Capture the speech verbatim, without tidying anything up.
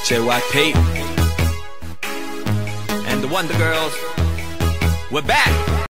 J Y P and the Wonder Girls. We're back.